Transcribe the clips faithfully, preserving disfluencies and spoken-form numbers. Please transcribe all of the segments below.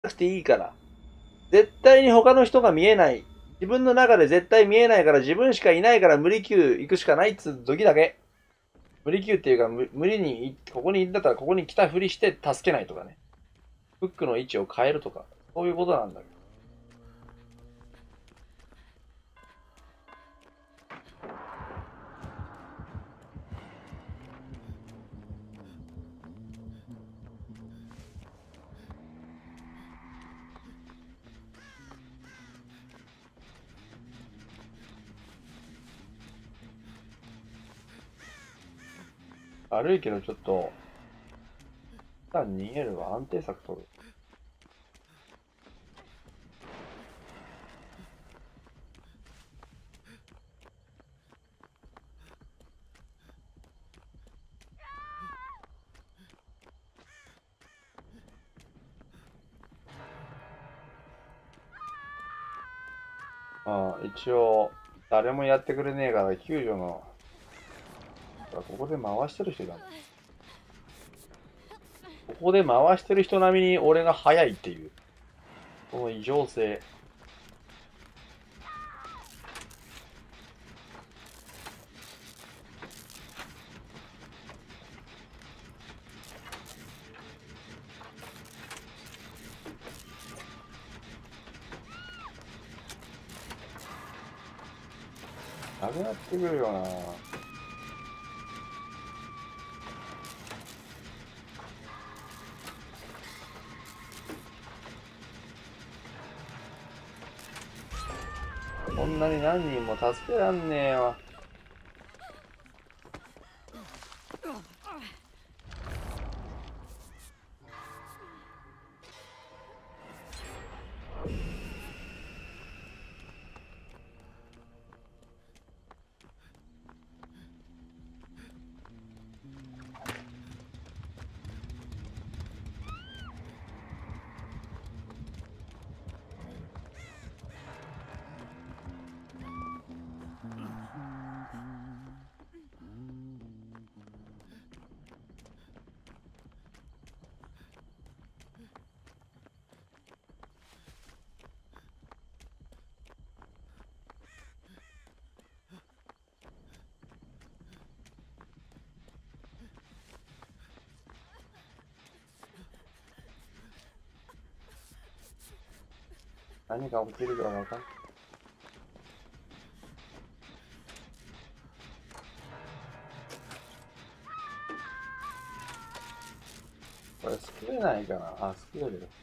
なくていいから。絶対に他の人が見えない。自分の中で絶対見えないから自分しかいないから無理級行くしかないっつう時だけ。無理級っていうか無無理に、ここに行ったらここに来たふりして助けないとかね。フックの位置を変えるとか。そういうことなんだけど。悪いけどちょっと、一旦逃げるわ。安定策取る。ああ、一応、誰もやってくれねえから、救助の、ここで回してる人だもん。ここで回してる人並みに俺が速いっていう、この異常性。なくなってくるよな。こんなに何人も助けらんねえわ。何が起きるかわかんない。これ救えないかな。あ、救えるよ。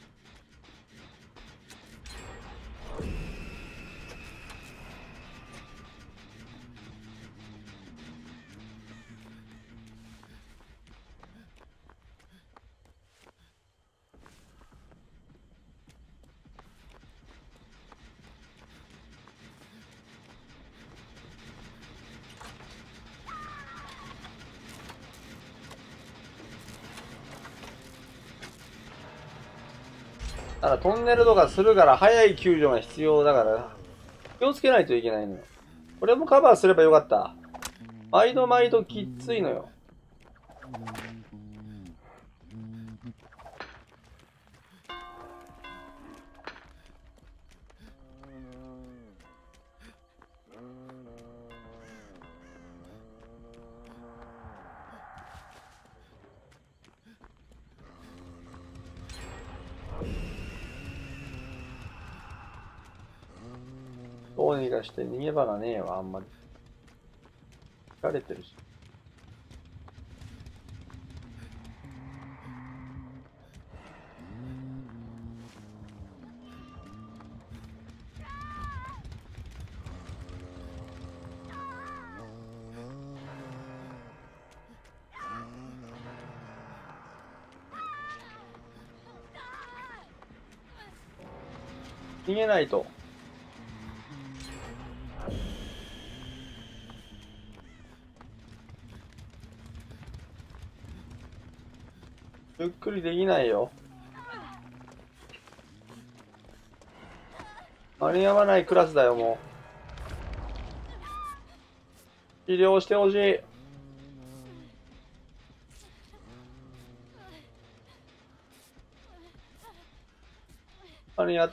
ただトンネルとかするから早い救助が必要だから、気をつけないといけないのよ。これもカバーすればよかった。毎度毎度きついのよ。どうにかして逃げ場がねえわ、あんまり。疲れてるし。逃げないと。ゆっくりできないよ。間に合わないクラスだよ、もう。治療してほしい。 何やった。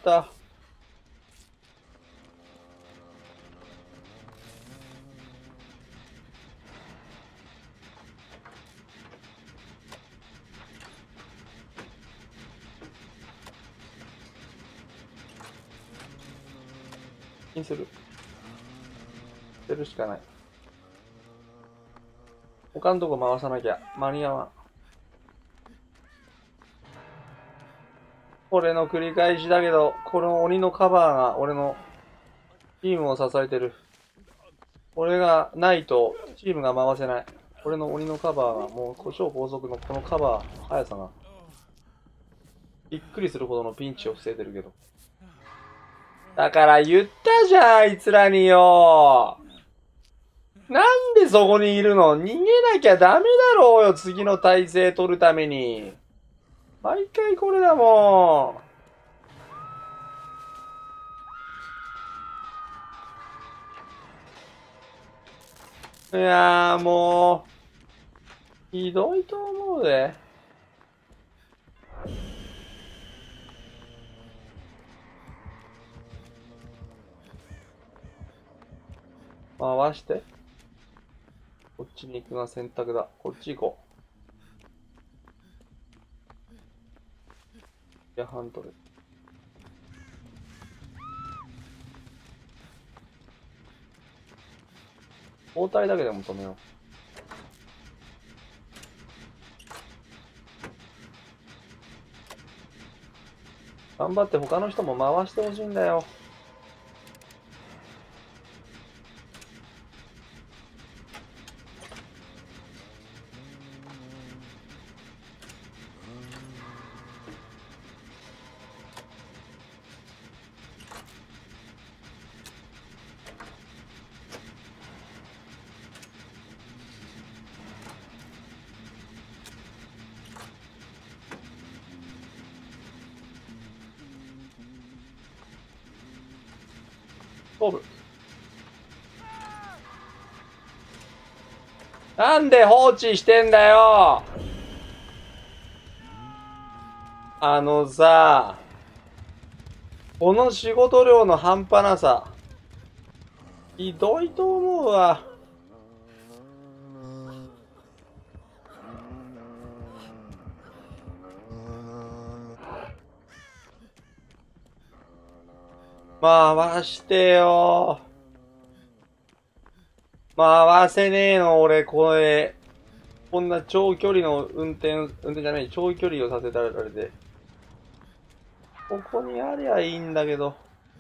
にする。捨てるしかない。他のとこ回さなきゃ間に合わん。これの繰り返しだけど、この鬼のカバーが俺のチームを支えてる。俺がないとチームが回せない。俺の鬼のカバーがもう超高速のこのカバー、速さがびっくりするほどのピンチを防いでるけど。だから言ったじゃん、あいつらによ。なんでそこにいるの？逃げなきゃダメだろうよ、次の体勢取るために。毎回これだもん。いやーもう、ひどいと思うで。回して。こっちに行くが選択だ。こっち行こう。いや、ハントル。包帯だけでも止めよう。頑張って他の人も回してほしいんだよ。勝負。なんで放置してんだよ。あのさ、この仕事量の半端なさ、ひどいと思うわ。回してよ。回せねえの、俺、これ。こんな長距離の運転、運転じゃない、長距離をさせられて。ここにありゃいいんだけど。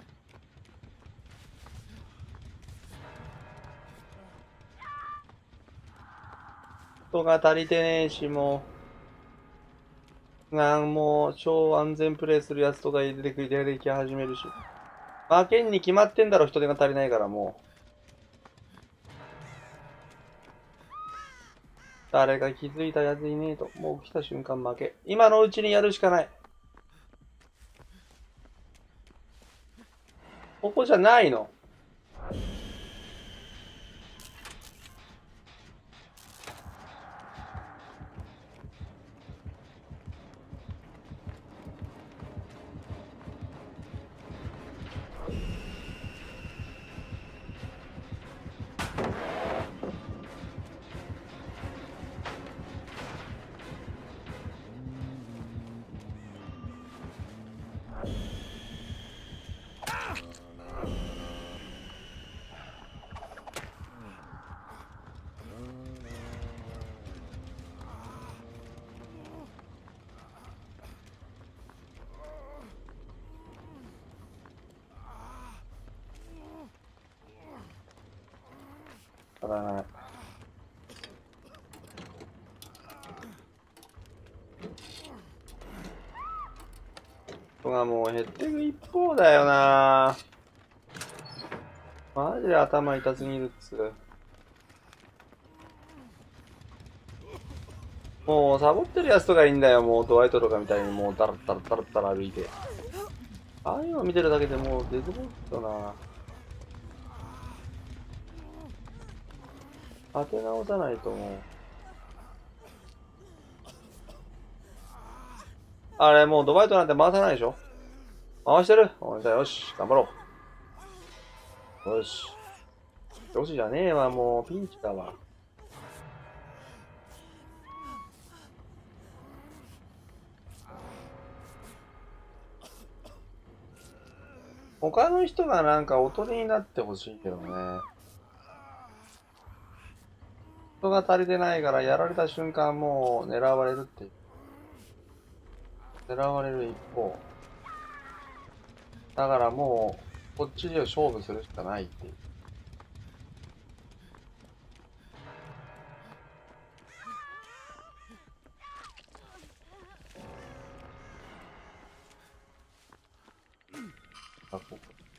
人が足りてねえし、もう。なんもう、超安全プレイするやつとか出てくる、出てき始めるし。負けんに決まってんだろ、人手が足りないから、もう。誰か気づいたやついねえと。もう来た瞬間負け。今のうちにやるしかない。ここじゃないの。だからない。人がもう減っていく一方だよな。マジで頭痛すぎるっつう。もうサボってるやつとかいいんだよ。もうドワイトとかみたいにもうダラダラダラダラ歩いて。ああいうの見てるだけでもうデズボットな。当て直さないともう。あれもうドバイトなんて回さないでしょ。 回してる。おじゃあよし、頑張ろう。よし。よしじゃねえわ、もうピンチだわ。他の人がなんかおとりになってほしいけどね。人が足りてないからやられた瞬間もう狙われるっていう。狙われる一方。だからもう、こっちで勝負するしかないっていう。あ、ここ。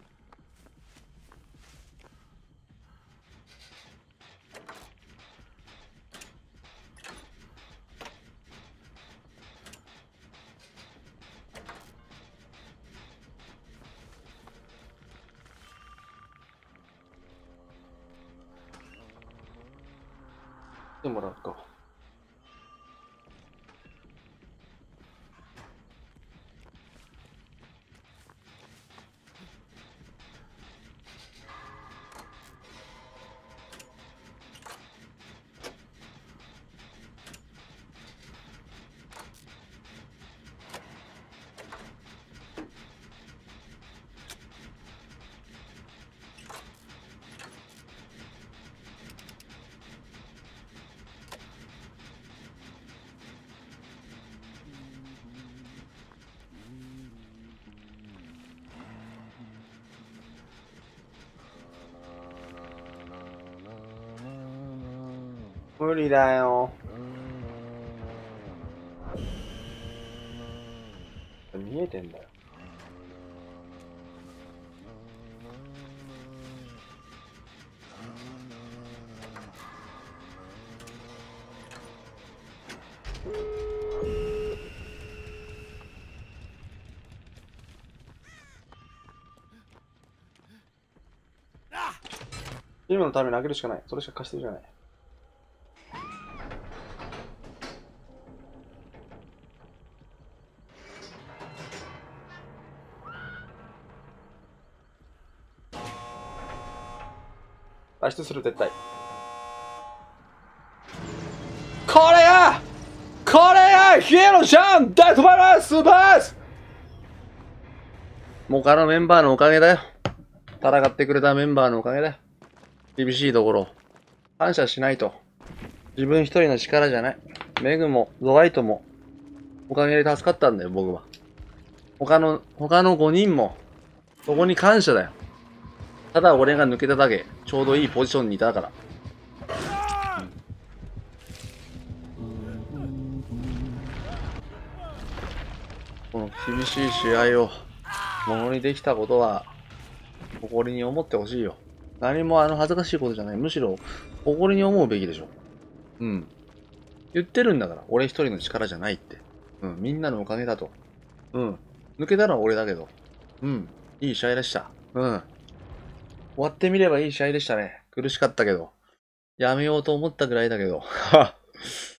来てもらうか。無理だよ。見えてんだよ。チームのために投げるしかない。それしか貸してるじゃない。脱出する、絶対。これやこれやヒエロジャン大飛ばますスーパース他のメンバーのおかげだよ。戦ってくれたメンバーのおかげだよ。厳しいところ、感謝しないと。自分一人の力じゃない。メグも、ゾワイトも、おかげで助かったんだよ、僕は。他の、他のごにんも、そこに感謝だよ。ただ俺が抜けただけ、ちょうどいいポジションにいたから。この厳しい試合を、ものにできたことは、誇りに思ってほしいよ。何もあの恥ずかしいことじゃない。むしろ、誇りに思うべきでしょ。うん。言ってるんだから、俺一人の力じゃないって。うん、みんなのおかげだと。うん。抜けたのは俺だけど。うん。いい試合でした。うん。終わってみればいい試合でしたね。苦しかったけど。やめようと思ったぐらいだけど。